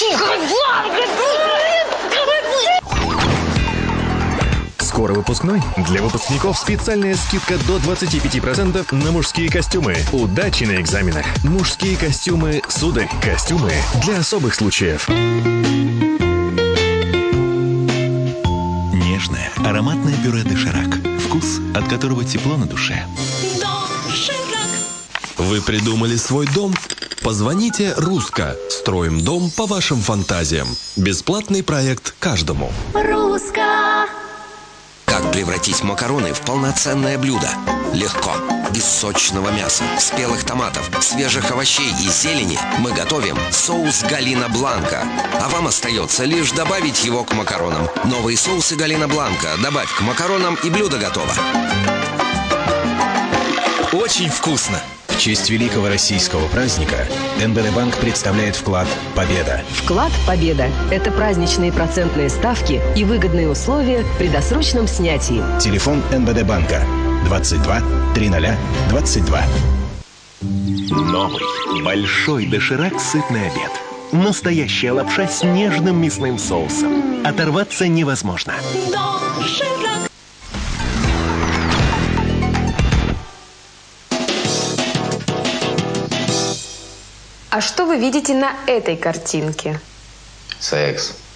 Скоро выпускной? Для выпускников специальная скидка до 25% на мужские костюмы. Удачи на экзаменах. Мужские костюмы «Сударь». Костюмы для особых случаев. Нежное, ароматное пюре «Доширак». Вкус, от которого тепло на душе. Вы придумали свой дом? Позвоните «Русско». Строим дом по вашим фантазиям. Бесплатный проект каждому. «Русско». Как превратить макароны в полноценное блюдо? Легко. Из сочного мяса, спелых томатов, свежих овощей и зелени мы готовим соус Галина Бланка. А вам остается лишь добавить его к макаронам. Новые соусы Галина Бланка добавь к макаронам, и блюдо готово. Очень вкусно! В честь великого российского праздника МВД Банк представляет вклад «Победа». Вклад «Победа» – это праздничные процентные ставки и выгодные условия при досрочном снятии. Телефон МВД Банка 22 30 22. Новый большой доширак «Сытный обед». Настоящая лапша с нежным мясным соусом. Оторваться невозможно. Доширак. А что вы видите на этой картинке? Секс.